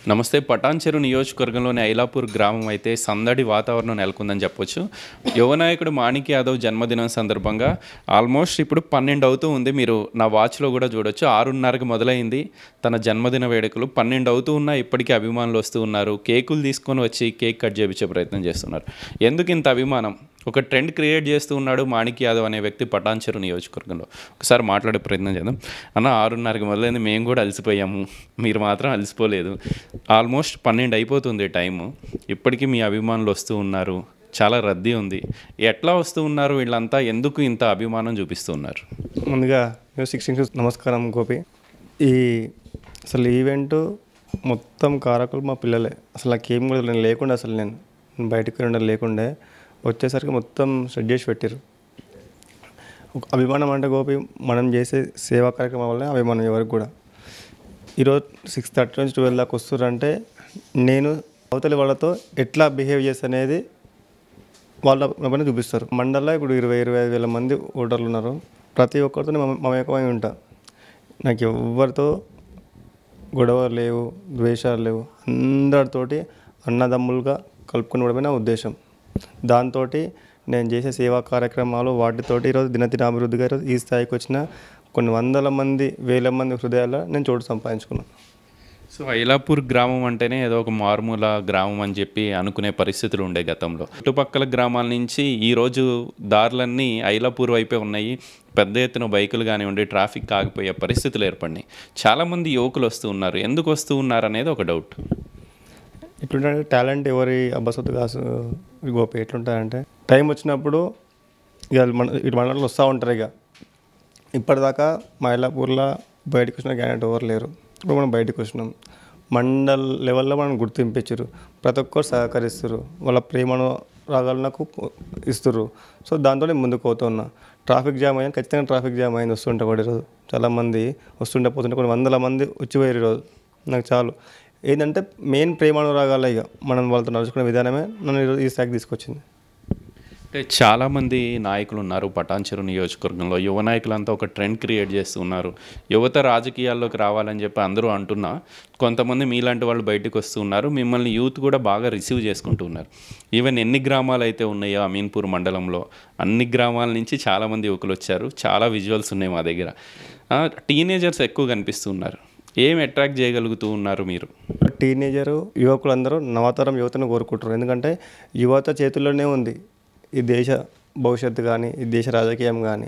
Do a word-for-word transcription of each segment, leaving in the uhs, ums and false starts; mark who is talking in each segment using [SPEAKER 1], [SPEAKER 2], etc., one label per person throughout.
[SPEAKER 1] నమస్తే. పటాన్చెరు నియోజకవర్గంలోని ఐలాపూర్ గ్రామం అయితే సందడి వాతావరణం నెలకొందని చెప్పొచ్చు. యువ నాయకుడు మాణిక్ యాదవ్ జన్మదినం సందర్భంగా ఆల్మోస్ట్ ఇప్పుడు పన్నెండు అవుతూ ఉంది. మీరు నా వాచ్లో కూడా చూడొచ్చు. ఆరున్నరకి మొదలైంది తన జన్మదిన వేడుకలు. పన్నెండు అవుతూ ఉన్నా ఇప్పటికీ అభిమానులు వస్తూ ఉన్నారు. కేకులు తీసుకొని వచ్చి కేక్ కట్ చేయించే ప్రయత్నం చేస్తున్నారు. ఎందుకు ఇంత అభిమానం? ఒక ట్రెండ్ క్రియేట్ చేస్తూ ఉన్నాడు మాణిక్ యాదవ్ అనే వ్యక్తి పటాన్చెరు నియోజకవర్గంలో. ఒకసారి మాట్లాడే ప్రయత్నం చేద్దాం. అన్న, ఆరున్నరకి మొదలైంది, మేము కూడా అలసిపోయాము, మీరు మాత్రం అలసిపోలేదు. ఆల్మోస్ట్ పన్నెండు అయిపోతుంది టైము. ఇప్పటికీ మీ అభిమానులు వస్తూ ఉన్నారు, చాలా రద్దీ ఉంది. ఎట్లా వస్తూ ఉన్నారు వీళ్ళంతా? ఎందుకు ఇంత అభిమానం చూపిస్తూ ఉన్నారు?
[SPEAKER 2] ముందుగా సిక్స్టీన్ నమస్కారం గోపి. ఈ అసలు ఈవెంట్ మొత్తం కారకులు మా పిల్లలే. అసలు నాకేం కూడా నేను లేకుండా అసలు నేను బయటకు వెళ్ళడం లేకుండే వచ్చేసరికి మొత్తం సెట్ చేసి పెట్టారు. ఒక అభిమానం అంటే గోపి, మనం చేసే సేవా కార్యక్రమం వల్ల అభిమానం ఎవరికి కూడా. ఈరోజు సిక్స్ థర్టీ నుంచి ట్వెల్వ్ దాకా వస్తున్నారంటే నేను అవతలి వాళ్ళతో ఎట్లా బిహేవ్ చేస్తా అనేది వాళ్ళ పైన చూపిస్తారు. మండలంలో ఇప్పుడు ఇరవై ఇరవై ఐదు వేల మంది ఓటర్లు ఉన్నారు. ప్రతి ఒక్కరితో మమేకమై ఉంటా. నాకు ఎవరితో గొడవలు లేవు, ద్వేషాలు లేవు. అందరితోటి అన్నదమ్ములుగా కలుపుకుని ఉండడమే నా ఉద్దేశం. దాంతో నేను చేసే సేవా కార్యక్రమాలు వాటితోటి ఈరోజు దినదిన అభివృద్ధిగా ఈరోజు ఈ స్థాయికి వచ్చిన కొన్ని వందల మంది వేల మంది హృదయాల్లో నేను చోటు సంపాదించుకున్నాను.
[SPEAKER 1] సో ఐలాపూర్ గ్రామం అంటేనే ఏదో ఒక మారుమూల గ్రామం అని చెప్పి అనుకునే పరిస్థితులు ఉండే గతంలో. చుట్టుపక్కల గ్రామాల నుంచి ఈరోజు దారులన్నీ ఐలాపూర్ వైపే ఉన్నాయి. పెద్ద ఎత్తున బైకులు కానివ్వండి, ట్రాఫిక్ ఆగిపోయే పరిస్థితులు ఏర్పడినాయి. చాలామంది యువకులు వస్తూ ఉన్నారు. ఎందుకు వస్తూ ఉన్నారు అనేది ఒక డౌట్.
[SPEAKER 2] ఎట్లుంటే టాలెంట్ ఎవరి అబ్బసొత్తు కాసు గోపి. ఎట్లుంటాయంటే టైం వచ్చినప్పుడు ఇక మన ఇటు మండలంలో వస్తూ ఉంటారు. ఇక ఇప్పటిదాకా మైలాపూర్లో బయటకు వచ్చిన క్యాండిడేట్ ఎవరు లేరు. ఇప్పుడు మనం బయటకు వచ్చినాం. మండల్ లెవెల్లో మనం గుర్తింపించారు. ప్రతి ఒక్కరు సహకరిస్తారు. వాళ్ళ ప్రేమను రాగాలు నాకు ఇస్తారు. సో దాంతో నేను ముందుకు పోతున్నా. ట్రాఫిక్ జామ్ అయ్యింది, ఖచ్చితంగా ట్రాఫిక్ జామ్ అయింది. వస్తుంటే కూడా ఈరోజు చాలామంది వస్తుంటే పోతుంటే కొన్ని వందల మంది వచ్చిపోయారు ఈరోజు. నాకు చాలు. ఏంటంటే మెయిన్ ప్రేమానురాగాలు ఇక మనం వాళ్ళతో నడుచుకునే విధానమే నన్ను ఈరోజు ఈ స్థాయికి తీసుకొచ్చింది.
[SPEAKER 1] అంటే చాలామంది నాయకులు ఉన్నారు పటాన్చెరు నియోజకవర్గంలో. యువ నాయకులంతా ఒక ట్రెండ్ క్రియేట్ చేస్తూ ఉన్నారు. యువత రాజకీయాల్లోకి రావాలని చెప్పి అందరూ అంటున్నా, కొంతమంది మీలాంటి వాళ్ళు బయటకు వస్తూ ఉన్నారు. మిమ్మల్ని యూత్ కూడా బాగా రిసీవ్ చేసుకుంటూ ఉన్నారు. ఈవెన్ ఎన్ని గ్రామాలు అయితే ఉన్నాయో అమీన్పూర్ మండలంలో అన్ని గ్రామాల నుంచి చాలామంది యువకులు వచ్చారు. చాలా విజువల్స్ ఉన్నాయి మా దగ్గర. టీనేజర్స్ ఎక్కువ కనిపిస్తూ ఉన్నారు. ఏం అట్రాక్ట్ చేయగలుగుతూ ఉన్నారు మీరు?
[SPEAKER 2] టీనేజరు యువకులందరూ నవతరం యువతను కోరుకుంటారు. ఎందుకంటే యువత చేతుల్లోనే ఉంది ఈ దేశ భవిష్యత్తు కానీ, ఈ దేశ రాజకీయం కానీ.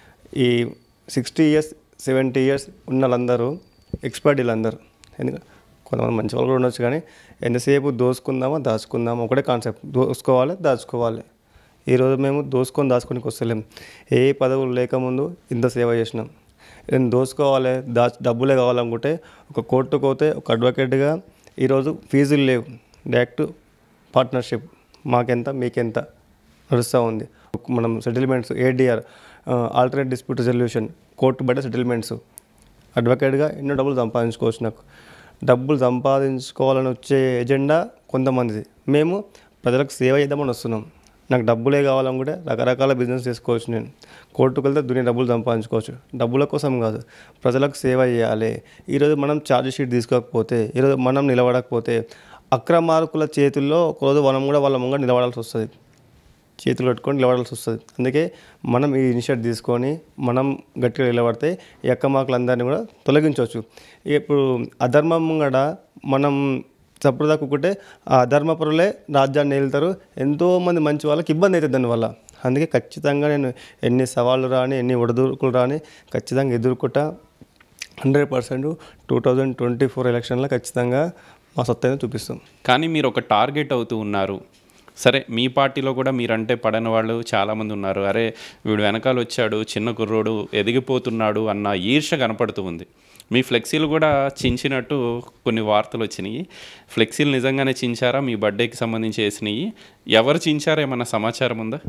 [SPEAKER 2] ఈ సిక్స్టీ ఇయర్స్ సెవెంటీ ఇయర్స్ ఉన్న వాళ్ళందరూ ఎక్స్పర్ట్ వీళ్ళందరూ. ఎందుకంటే కొంతమంది మంచి వాళ్ళు కూడా ఉండొచ్చు, కానీ ఎంతసేపు దోసుకుందామా దాచుకుందామా ఒకటే కాన్సెప్ట్. దోసుకోవాలి, దాచుకోవాలి. ఈరోజు మేము దోసుకొని దాచుకోనికి వస్తలేం. ఏ పదవులు లేకముందు ఇంత సేవ చేసినాం. నేను దోసుకోవాలి, దా డబ్బులే కావాలనుకుంటే ఒక కోర్టుకు పోతే ఒక అడ్వకేట్గా ఈరోజు ఫీజులు లేవు, డైరెక్ట్ పార్ట్నర్షిప్. మాకెంత మీకెంత నడుస్తూ ఉంది. మనం settlements, ADR alternate dispute resolution, court బయట సెటిల్మెంట్స్. అడ్వకేట్గా ఎన్నో డబ్బులు సంపాదించుకోవచ్చు. నాకు డబ్బులు సంపాదించుకోవాలని వచ్చే ఎజెండా కొంతమందిది. మేము ప్రజలకు సేవ చేద్దామని వస్తున్నాం. నాకు డబ్బులే కావాలనుకుంటే రకరకాల బిజినెస్ చేసుకోవచ్చు. నేను కోర్టుకు వెళ్తే దుని డబ్బులు సంపాదించుకోవచ్చు. డబ్బుల కోసం కాదు, ప్రజలకు సేవ చేయాలి. ఈరోజు మనం ఛార్జ్ షీట్ తీసుకోకపోతే, ఈరోజు మనం నిలబడకపోతే అక్రమార్కుల చేతుల్లో ఒకరోజు మనం కూడా వాళ్ళ ముంగ నిలబడాల్సి వస్తుంది. చేతులు కట్టుకొని నిలబడాల్సి వస్తుంది. అందుకే మనం ఈ ఇనిషియేటివ్ తీసుకొని మనం గట్టిగా నిలబడితే ఈ అక్రమార్కులందరినీ కూడా తొలగించవచ్చు. ఇప్పుడు అధర్మం కూడా మనం చప్పుడు దాక్కుంటే ఆ అధర్మపరులే రాజ్యాన్ని ఏలుతారు. ఎంతోమంది మంచి వాళ్ళకి ఇబ్బంది అవుతుంది దానివల్ల. అందుకే ఖచ్చితంగా నేను ఎన్ని సవాళ్ళు రాని, ఎన్ని ఒడిదుడుకులు రాని ఖచ్చితంగా ఎదుర్కొంటా. Hundred percent two thousand twenty four ఎలక్షన్లో ఖచ్చితంగా మా సత్తాన్ని చూపిస్తాం.
[SPEAKER 1] కానీ మీరు ఒక టార్గెట్ అవుతూ ఉన్నారు. సరే, మీ పార్టీలో కూడా మీరంటే పడని వాళ్ళు చాలామంది ఉన్నారు. అరే, వీడు వెనకాల వచ్చాడు, చిన్న కుర్రోడు ఎదిగిపోతున్నాడు అన్న ఈర్ష కనపడుతూ ఉంది. మీ ఫ్లెక్సీలు కూడా చించినట్టు కొన్ని వార్తలు వచ్చినాయి. ఫ్లెక్సీలు నిజంగానే చించారా? మీ బర్త్డేకి సంబంధించి వేసినాయి ఎవరు చించారా? ఏమన్నా సమాచారం ఉందా?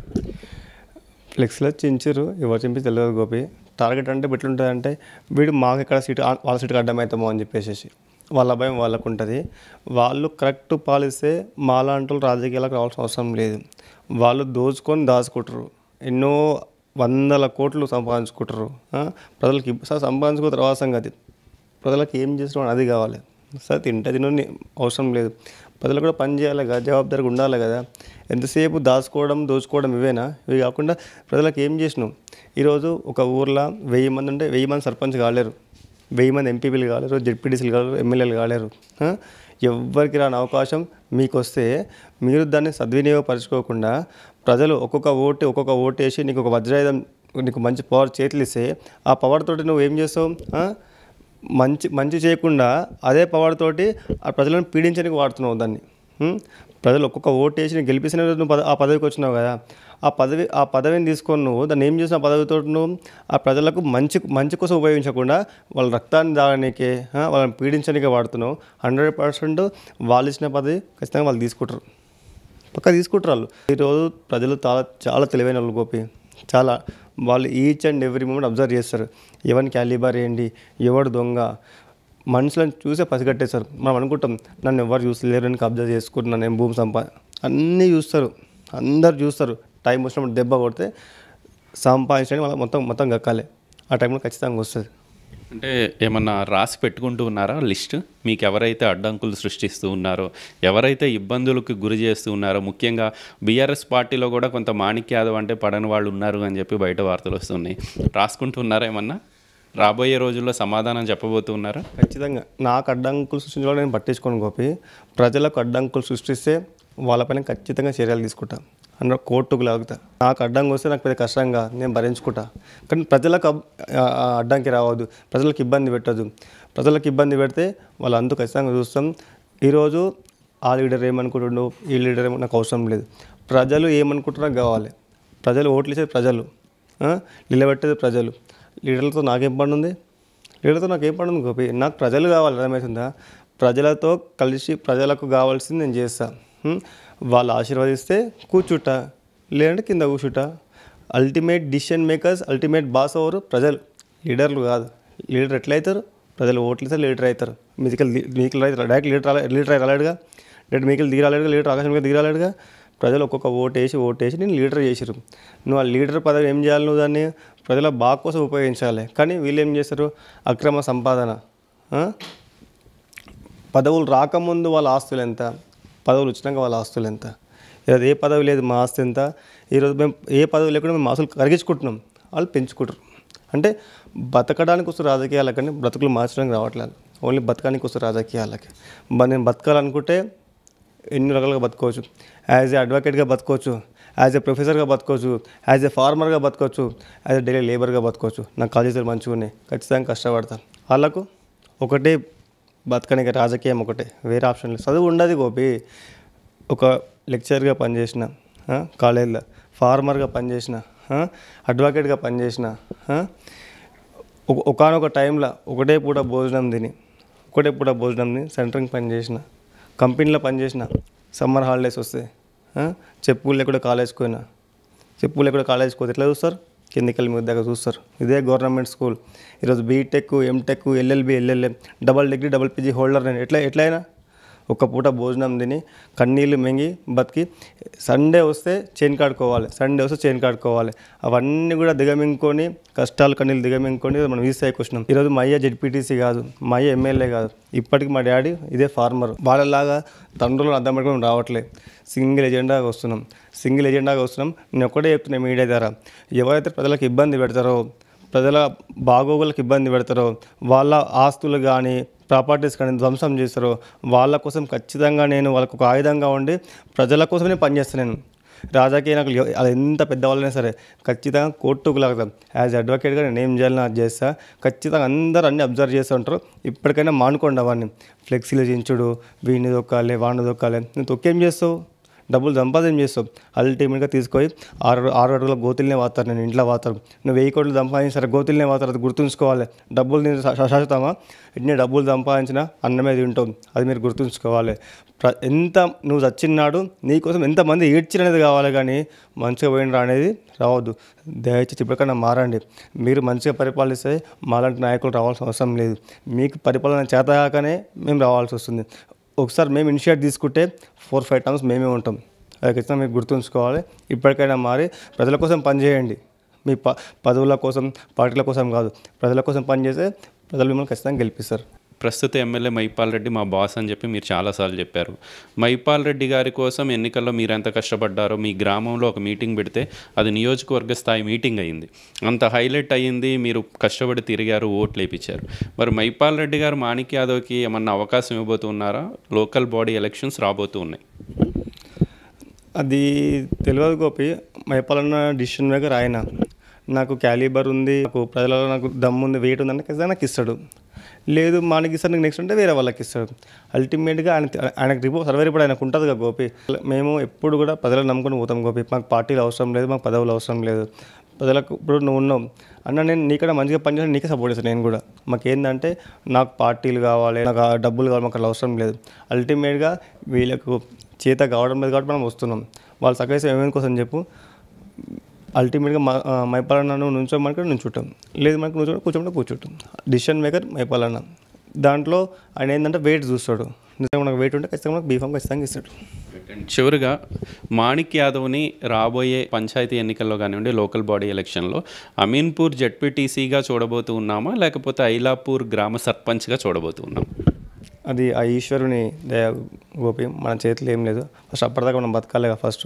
[SPEAKER 2] ఫ్లెక్సీలో చించారు, ఎవరు చింపి తెలియదు గోపి. టార్గెట్ అంటే ఎట్లుంటుందంటే వీడు మాకు ఎక్కడ సీటు వాళ్ళ సీటుకి అడ్డమవుతామో అని చెప్పేసి వాళ్ళ భయం వాళ్ళకు ఉంటుంది. వాళ్ళు కరెక్ట్ పాలిస్తే మాలాంటి రాజకీయాలకు రావాల్సిన అవసరం లేదు. వాళ్ళు దోచుకొని దాచుకుంటారు. ఎన్నో వందల కోట్లు సంపాదించుకుంటారు. ప్రజలకి సంపాదించుకో తర్వాత సంగతి. ప్రజలకు ఏం చేస్తున్నాం అది కావాలి. సరే తింటే తినని అవసరం లేదు, ప్రజలు కూడా పని చేయాలి కదా, జవాబుదారీగా ఉండాలి కదా. ఎంతసేపు దాచుకోవడం దోచుకోవడం ఇవేనా? ఇవి కాకుండా ప్రజలకు ఏం చేసినాం? ఈరోజు ఒక ఊర్లో వెయ్యి మంది ఉంటే వెయ్యి మంది సర్పంచ్ కాలేరు, వెయ్యి మంది ఎంపీపీలు కాలేరు, జెడ్పీటీసీలు కాలేరు, ఎమ్మెల్యేలు కాలేరు. ఎవరికి రాని అవకాశం మీకు వస్తే మీరు దాన్ని సద్వినియోగపరచుకోకుండా ప్రజలు ఒక్కొక్క ఓటు ఒక్కొక్క ఓటు వేసి నీకు ఒక వజ్రాయుధం, నీకు మంచి పవర్ చేతులు ఇస్తే ఆ పవర్ తోటి నువ్వు ఏం చేస్తావు? మంచి మంచి చేయకుండా అదే పవర్ తోటి ఆ ప్రజలను పీడించడానికి వాడుతున్నావు దాన్ని. ప్రజలు ఒక్కొక్క ఓటు వేసి నీకు గెలిపిస్తున్న నువ్వు పద ఆ పదవికి వచ్చినావు కదా, ఆ పదవి ఆ పదవిని తీసుకొని నువ్వు దాన్ని ఏం చేసిన పదవితో నువ్వు ఆ ప్రజలకు మంచి మంచి కోసం ఉపయోగించకుండా వాళ్ళ రక్తాన్ని దాగడానికే, వాళ్ళని పీడించడానికే వాడుతున్నావు. హండ్రెడ్ పర్సెంట్ వాళ్ళు ఇచ్చిన పదవి ఖచ్చితంగా వాళ్ళు తీసుకుంటారు, పక్క తీసుకుంటారు వాళ్ళు. ఈరోజు ప్రజలు చాలా చాలా తెలివైన వాళ్ళు గోపి, చాలా వాళ్ళు each and every moment observe చేస్తారు. ఎవరి క్యాలిబర్ ఏంటి, ఎవడు దొంగ, మనుషులను చూసే పసిగట్టేస్తారు. మనం అనుకుంటాం నన్ను ఎవరు చూస్తలేరు, నేను అబ్జర్వ్ చేసుకుంటున్నాను, నేను భూమి సంపా అన్నీ చూస్తారు, అందరు చూస్తారు. టైం వచ్చినప్పుడు దెబ్బ కొడితే సంపాదించడానికి వాళ్ళకి మొత్తం మొత్తం గక్కాలి, ఆ టైంలో ఖచ్చితంగా వస్తుంది.
[SPEAKER 1] అంటే ఏమన్నా రాసి పెట్టుకుంటూ ఉన్నారా లిస్ట్? మీకు ఎవరైతే అడ్డంకులు సృష్టిస్తూ ఉన్నారో, ఎవరైతే ఇబ్బందులకు గురి చేస్తూ ఉన్నారో, ముఖ్యంగా బీఆర్ఎస్ పార్టీలో కూడా కొంత మాణిక్ యాదవ్ అంటే పడని వాళ్ళు ఉన్నారు అని చెప్పి బయట వార్తలు వస్తున్నాయి. రాసుకుంటూ ఉన్నారా ఏమన్నా? రాబోయే రోజుల్లో సమాధానం చెప్పబోతూ ఉన్నారా?
[SPEAKER 2] ఖచ్చితంగా. నాకు అడ్డంకులు సృష్టించడం నేను పట్టించుకోను గోపి. ప్రజలకు అడ్డంకులు సృష్టిస్తే వాళ్ళపైన ఖచ్చితంగా చర్యలు తీసుకుంటా, అన్న కోర్టుకు లాగుతా. నాకు అడ్డంకి వస్తే నాకు పెద్ద కష్టంగా నేను భరించుకుంటా, కానీ ప్రజలకు అడ్డంకి రావద్దు, ప్రజలకు ఇబ్బంది పెట్టద్దు. ప్రజలకు ఇబ్బంది పెడితే వాళ్ళు అందుకు ఖచ్చితంగా చూస్తాం. ఈరోజు ఆ లీడర్ ఏమనుకుంటుండో, ఈ లీడర్ ఏమో నాకు అవసరం లేదు. ప్రజలు ఏమనుకుంటున్నా కావాలి. ప్రజలు ఓట్లు ఇచ్చేది ప్రజలు, నిలబెట్టేది ప్రజలు. లీడర్లతో నాకేం పని ఉంది? లీడర్తో నాకేం పని ఉంది గోపి? నాకు ప్రజలు కావాలి, అర్థమవుతుందా? ప్రజలతో కలిసి ప్రజలకు కావాల్సింది నేను చేస్తాను. వాళ్ళు ఆశీర్వదిస్తే కూర్చుంటా, లేదంటే కింద కూర్చుంటా. Ultimate decision makers, ultimate boss ఎవరు? ప్రజలు, లీడర్లు కాదు. లీడర్ ఎట్లయితారు? ప్రజలు ఓట్లు ఇస్తే లీడర్ అవుతారు. మీదికల్ మీకల్ డైరెక్ట్ లీడర్ రాలే లీడర్ రాలేడుగా, డైరెక్ట్ మీకల్ దిగరాలేడుగా, లీడర్ ఆకాశం మీద దిగరాలేడుగా. ప్రజలు ఒక్కొక్క ఓటు వేసి ఓటు వేసి నేను లీడర్ చేసారు. నువ్వు ఆ లీడర్ పదవి ఏం చేయాలి? నువ్వు దాన్ని ప్రజల బాగు కోసం ఉపయోగించాలి. కానీ వీళ్ళు ఏం చేస్తారు? అక్రమ సంపాదన. పదవులు రాకముందు వాళ్ళ ఆస్తులు ఎంత, పదవులు వచ్చినాక వాళ్ళ ఆస్తులు ఎంత? ఈరోజు ఏ పదవి లేదు, మా ఆస్తి ఎంత? ఈరోజు మేము ఏ పదవి లేకుండా మేము ఆస్తులు కరిగించుకుంటున్నాం, వాళ్ళు పెంచుకుంటారు. అంటే బతకడానికి వస్తారు రాజకీయాలకు, కానీ బ్రతుకులు మార్చడానికి రావట్లేదు. ఓన్లీ బతకడానికి వస్తారు రాజకీయాలకి. నేను బతకాలనుకుంటే ఎన్ని రకాలుగా బతకవచ్చు. యాజ్ ఏ అడ్వకేట్గా బతకవచ్చు, యాజ్ ఏ ప్రొఫెసర్గా బతకవచ్చు, యాజ్ ఏ ఫార్మర్గా బతకవచ్చు, యాజ్ ఏ డైలీ లేబర్గా బతకవచ్చు. నాకు కాలేజీలు మంచిగా ఉన్నాయి, ఖచ్చితంగా కష్టపడతాను. వాళ్ళకు ఒకటే బతకడానికి రాజకీయం ఒకటే, వేరే ఆప్షన్ లేదు. చదువు ఉండదు గోపి. ఒక లెక్చర్గా పనిచేసిన కాలేజీలో, ఫార్మర్గా పనిచేసిన, అడ్వకేట్గా పనిచేసిన, ఒకనొక టైంలో ఒకటే పూట భోజనం తిని ఒకటే పూట భోజనం తిని సెంటరింగ్ పని చేసిన, కంపెనీలో పనిచేసిన. సమ్మర్ హాలిడేస్ వస్తే చెప్పులు లేకుండా కాలేజ్కి పోయినా, చెప్పులు లేకుండా కాలేజ్కి పోతే ఎట్లా చూస్తారు? కిందికెళ్ళి మీద దగ్గర చూస్తారు. ఇదే గవర్నమెంట్ స్కూల్. ఈరోజు BTech, MTech, LLB, LLM, double degree, double PG holder నేను ఎట్లా ఎట్లయినా ఒక పూట భోజనం తిని కన్నీళ్ళు మెంగి బతికి సండే వస్తే చైన్ కాడుకోవాలి, సండే వస్తే చైన్ కాడుకోవాలి. అవన్నీ కూడా దిగమింగుకొని, కష్టాలు కన్నీళ్ళు దిగమింగుకొని మనం ఈ స్థాయికి వచ్చినాం. ఈరోజు మా అయ్య జెడ్పీటీసీ కాదు, మా అయ్య ఎమ్మెల్యే కాదు, ఇప్పటికి మా డాడీ ఇదే ఫార్మర్. వాళ్ళలాగా తండ్రులను అర్థం పెట్టుకుని రావట్లేదు. సింగిల్ ఎజెండాగా వస్తున్నాం, సింగిల్ ఎజెండాగా వస్తున్నాం. నేను ఒకటే చెప్తున్నా మీడియా ద్వారా, ఎవరైతే ప్రజలకు ఇబ్బంది పెడతారో, ప్రజల బాగోగులకు ఇబ్బంది పెడతారో, వాళ్ళ ఆస్తులు కానీ ప్రాపర్టీస్ కానీ ధ్వంసం చేస్తారో వాళ్ళ కోసం ఖచ్చితంగా నేను వాళ్ళకు ఒక ఆయుధంగా ఉండి ప్రజల కోసమే పనిచేస్తాను. నేను రాజకీయ నాయకులు అది ఎంత పెద్దవాళ్ళైనా సరే ఖచ్చితంగా కోర్టుకు లాగుతాం. యాజ్ అడ్వకేట్గా నేను ఏం చేయాలని అది చేస్తా. ఖచ్చితంగా అందరూ అన్నీ అబ్జర్వ్ చేస్తూ ఉంటారు. ఇప్పటికైనా మానుకోండి అవన్నీ. ఫ్లెక్సీలు చించుడు, వీడిని దొక్కాలి, వాడిని దొక్కాలి. నువ్వు తొక్కేం చేస్తావు? డబ్బులు సంపాదన చేస్తావు. అల్టిమేట్గా తీసుకొని ఆరు ఆరు అడుగుల గోతులనే వాతారు, నేను ఇంట్లో వాతారు. నువ్వు వెయ్యి కోట్లు సంపాదించారు, గోతులనే వాతారు. అది గుర్తుంచుకోవాలి. డబ్బులు నేను శాశ్వతమా? ఎన్ని డబ్బులు సంపాదించినా అన్నమే తింటావు, అది మీరు గుర్తుంచుకోవాలి. ప్ర ఎంత నువ్వు చచ్చిన్నాడు నీకోసం ఎంతమంది ఏడ్చినది కావాలి, కానీ మంచిగా పోయినరా అనేది రావద్దు. దయచేసి ఇప్పటికైనా మారండి. మీరు మంచిగా పరిపాలిస్తే మాలాంటి నాయకులు రావాల్సిన అవసరం లేదు. మీకు పరిపాలన చేతగాకనే మేము రావాల్సి వస్తుంది. ఒకసారి మేము ఇనిషియేట్ తీసుకుంటే ఫోర్ ఫైవ్ టైమ్స్ మేమే ఉంటాం. అది ఖచ్చితంగా మీకు గుర్తుంచుకోవాలి. ఇప్పటికైనా మారి ప్రజల కోసం పనిచేయండి. మీ ప పదవుల కోసం, పార్టీల కోసం కాదు, ప్రజల కోసం పనిచేస్తే ప్రజలు మిమ్మల్ని ఖచ్చితంగా గెలిపిస్తారు.
[SPEAKER 1] ప్రస్తుత ఎమ్మెల్యే మైపాల్ రెడ్డి మా బాస్ అని చెప్పి మీరు చాలాసార్లు చెప్పారు. మైపాల్ రెడ్డి గారి కోసం ఎన్నికల్లో మీరు ఎంత కష్టపడ్డారో, మీ గ్రామంలో ఒక మీటింగ్ పెడితే అది నియోజకవర్గ స్థాయి మీటింగ్ అయ్యింది. అంత హైలైట్ అయ్యింది, మీరు కష్టపడి తిరిగారు, ఓట్లు వేయించారు. మరి మైపాల్ రెడ్డి గారు మాణిక్ యాదవ్కి ఏమన్నా అవకాశం ఇవ్వబోతున్నారా? లోకల్ బాడీ ఎలక్షన్స్ రాబోతూ ఉన్నాయి.
[SPEAKER 2] అది తెలియదు గోపి. మైపాలన్న డిసిషన్ మేకర్ ఆయన. నాకు క్యాలిబర్ ఉంది, నాకు ప్రజలలో నాకు దమ్ము ఉంది, వెయిట్ ఉంది అంటే నాకు ఇస్తాడు. లేదు మానికి ఇస్తాడు, నీకు నెక్స్ట్ అంటే వేరే వాళ్ళకి ఇస్తాడు. అల్టిమేట్గా ఆయన ఆయనకు రిపోర్ట్ సర్వే రిపోర్ట్ ఆయనకు ఉంటుంది కదా గోపి. మేము ఎప్పుడు కూడా ప్రజలను నమ్ముకొని పోతాం గోపి. మాకు పార్టీలు అవసరం లేదు, మాకు పదవులు అవసరం లేదు. ప్రజలకు ఇప్పుడు నువ్వు ఉన్నావు అన్న, నేను నీకన్నా మంచిగా పనిచేసి నీకే సపోర్ట్ చేస్తాను. నేను కూడా మాకు ఏంటంటే నాకు పార్టీలు కావాలి, నాకు ఆ డబ్బులు కావాలి, మాకు అలా అవసరం లేదు. అల్టిమేట్గా వీళ్ళకు చేత కావడం లేదు కాబట్టి మనం వస్తున్నాం. వాళ్ళు సక్సెస్ ఏమేమి కోసం చెప్పు. అల్టిమేట్గా మా మైపాలన్న నువ్వు నుంచోమంటే నుంచుంటాం, లేదు మనకు నుంచో కూర్చోమంటే కూర్చుంటాం. డిసిషన్ మేకర్ మైపాలన్న. దాంట్లో ఆయన ఏంటంటే వెయిట్ చూస్తాడు. నిజంగా మనకు వెయిట్ ఉంటే ఖచ్చితంగా మనకు బీఫామ్ ఖచ్చితంగా ఇస్తాడు.
[SPEAKER 1] చివరిగా మాణిక్ యాదవ్ని రాబోయే పంచాయతీ ఎన్నికల్లో కానివ్వండి, లోకల్ బాడీ ఎలక్షన్లో అమీన్పూర్ జెడ్పీటీసీగా చూడబోతూ ఉన్నామా, లేకపోతే ఐలాపూర్ గ్రామ సర్పంచ్గా చూడబోతూ ఉన్నాం?
[SPEAKER 2] అది ఆ ఈశ్వరుని దయ గోపి. మన చేతిలో ఏం లేదు. ఫస్ట్ అప్పటిదాకా మనం బతకాలిగా. ఫస్ట్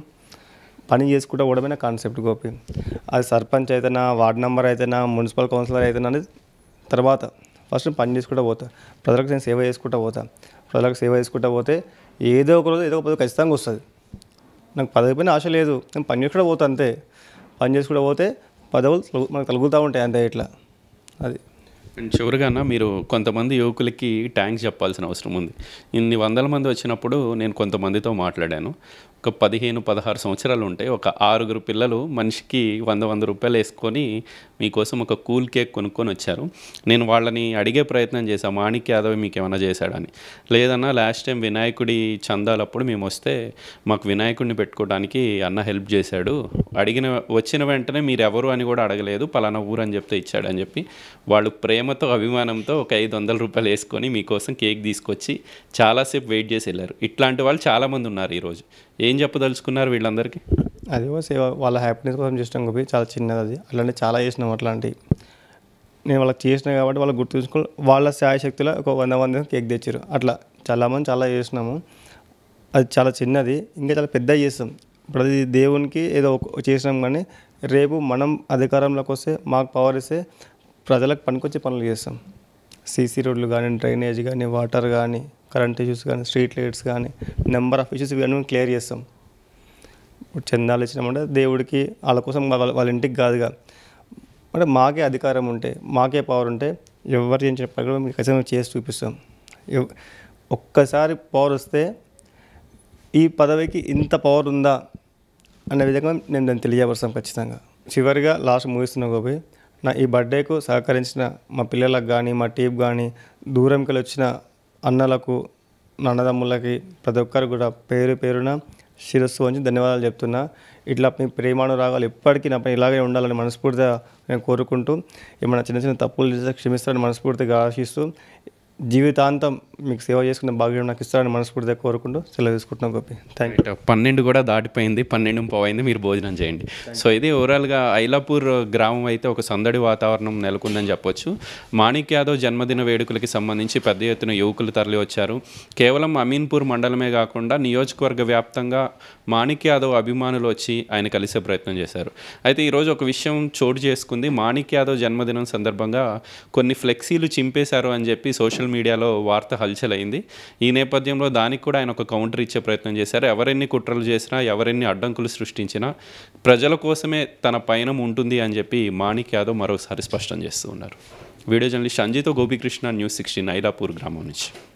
[SPEAKER 2] పని చేసుకుంటూ పోవడమే నా కాన్సెప్ట్ గోపి. అది సర్పంచ్ అయితేనా, వార్డ్ నెంబర్ అయితేనా, మున్సిపల్ కౌన్సిలర్ అయితేనా అనేది తర్వాత. ఫస్ట్ పని చేసుకుంటూ పోతా, ప్రజలకు నేను సేవ చేసుకుంటూ పోతా. ప్రజలకు సేవ చేసుకుంటూ పోతే ఏదో ఒక రోజు ఏదో ఒక పదవి ఖచ్చితంగా వస్తుంది. నాకు పదవి పైన ఆశ లేదు, నేను పని చేసుకుంటూ పోతా అంతే. పని చేసుకుంటూ పోతే పదవులు మనకు తలుగుతూ ఉంటాయి అంతే. ఇట్లా అది.
[SPEAKER 1] అండ్ చివరిగా మీరు కొంతమంది యువకులకి థ్యాంక్స్ చెప్పాల్సిన అవసరం ఉంది. ఇన్ని వందల మంది వచ్చినప్పుడు నేను కొంతమందితో మాట్లాడాను. ఒక పదిహేను పదహారు సంవత్సరాలు ఉంటాయి. ఒక ఆరుగురు పిల్లలు మనిషికి వంద వంద రూపాయలు వేసుకొని మీకోసం ఒక కూల్ కేక్ కొనుక్కొని వచ్చారు. నేను వాళ్ళని అడిగే ప్రయత్నం చేశాను, మాణిక్ యాదవ్ మీకు ఏమైనా చేశాడని. లేదన్నా లాస్ట్ టైం వినాయకుడి చందాలప్పుడు మేము వస్తే మాకు వినాయకుడిని పెట్టుకోవడానికి అన్న హెల్ప్ చేశాడు, అడిగిన వచ్చిన వెంటనే మీరు ఎవరు అని కూడా అడగలేదు, పలానా ఊరు అని చెప్తే ఇచ్చాడు అని చెప్పి వాళ్ళు ప్రేమతో అభిమానంతో ఒక ఐదు వందల రూపాయలు వేసుకొని మీకోసం కేక్ తీసుకొచ్చి చాలాసేపు వెయిట్ చేసి వెళ్ళారు. ఇట్లాంటి వాళ్ళు చాలామంది ఉన్నారు ఈరోజు. ఏం చెప్పదలుచుకున్నారు వీళ్ళందరికీ?
[SPEAKER 2] అది కూడా సేవ, వాళ్ళ హ్యాపీనెస్ కోసం చేసినాం గోపి. చాలా చిన్నది అది. అట్లాంటి చాలా చేసినాం అట్లాంటివి. నేను వాళ్ళకి చేసినా కాబట్టి వాళ్ళకి గుర్తుంచుకో, వాళ్ళ శాయశక్తిలో ఒక వంద మంది కేక్ తెచ్చారు. అట్లా చాలామంది చాలా చేసినాము. అది చాలా చిన్నది, ఇంకా చాలా పెద్దగా చేస్తాం. ఇప్పుడు అది దేవునికి ఏదో చేసినాం, కానీ రేపు మనం అధికారంలోకి వస్తే మాకు పవర్ ఇస్తే ప్రజలకు పనికొచ్చే పనులు చేస్తాం. సీసీ రోడ్లు కానీ, డ్రైనేజ్ కానీ, వాటర్ కానీ, కరెంట్ ఇష్యూస్ కానీ, స్ట్రీట్ లైట్స్ కానీ, నెంబర్ ఆఫ్ ఇష్యూస్ ఇవన్నీ క్లియర్ చేస్తాం. ఇప్పుడు చందాలు ఇచ్చినామంటే దేవుడికి, వాళ్ళ కోసం, వాళ్ళ వాళ్ళ ఇంటికి కాదుగా. అంటే మాకే అధికారం ఉంటే, మాకే పవర్ ఉంటే ఎవరు చేయించిన పని కూడా మీకు ఖచ్చితంగా చేసి చూపిస్తాం. ఒక్కసారి పవర్ వస్తే ఈ పదవికి ఇంత పవర్ ఉందా అనే విధంగా నేను దాన్ని తెలియపరుస్తాం ఖచ్చితంగా. చివరిగా లాస్ట్ ముగిస్తున్నా గోపి, నా ఈ బర్త్డేకు సహకరించిన మా పిల్లలకు కానీ, మా టీం కానీ, దూరంకి వచ్చిన అన్నలకు, నా అన్నదమ్ములకి, ప్రతి ఒక్కరు కూడా పేరు పేరున శిరస్సు వంచి ధన్యవాదాలు చెప్తున్నా. ఇట్లా మీ ప్రేమానురాగాలు ఎప్పటికీ నాపై ఇలాగే ఉండాలని మనస్ఫూర్తిగా నేను కోరుకుంటూ, ఏమైనా చిన్న చిన్న తప్పులు చేస్తే క్షమిస్తారని మనస్ఫూర్తిగా ఆశిస్తూ, జీవితాంతం మీకు సేవ చేసుకున్న భాగ్యం నాకు ఇస్తారని మనస్ఫూర్తిగా కోరుకుంటూ సెలవు తీసుకుంటున్నాం గోపి. Thank you.
[SPEAKER 1] పన్నెండు కూడా దాటిపోయింది, పన్నెండు పోయింది, మీరు భోజనం చేయండి. సో ఇది ఓవరాల్గా ఐలాపూర్ గ్రామం అయితే ఒక సందడి వాతావరణం నెలకొందని చెప్పొచ్చు. మాణిక్ యాదవ్ జన్మదిన వేడుకలకి సంబంధించి పెద్ద ఎత్తున యువకులు తరలి వచ్చారు. కేవలం అమీన్పూర్ మండలమే కాకుండా నియోజకవర్గ వ్యాప్తంగా మాణిక్ యాదవ్ అభిమానులు వచ్చి ఆయన కలిసే ప్రయత్నం చేశారు. అయితే ఈరోజు ఒక విషయం చోటు చేసుకుంది. మాణిక్ యాదవ్ జన్మదినం సందర్భంగా కొన్ని ఫ్లెక్సీలు చింపేశారు అని చెప్పి సోషల్ మీడియాలో వార్త హల్చల్ అయింది. ఈ నేపథ్యంలో దానికి కూడా ఆయన ఒక కౌంటర్ ఇచ్చే ప్రయత్నం చేశారు. ఎవరెన్ని కుట్రలు చేసినా, ఎవరెన్ని అడ్డంకులు సృష్టించినా ప్రజల కోసమే తన పయనం ఉంటుంది అని చెప్పి మాణిక్ యాదవ్ మరోసారి స్పష్టం చేస్తూ ఉన్నారు. వీడియో జర్నలిస్ట్ అంజితో గోపికృష్ణ, న్యూస్ సిక్స్టీన్ ఐలాపూర్ గ్రామం నుంచి.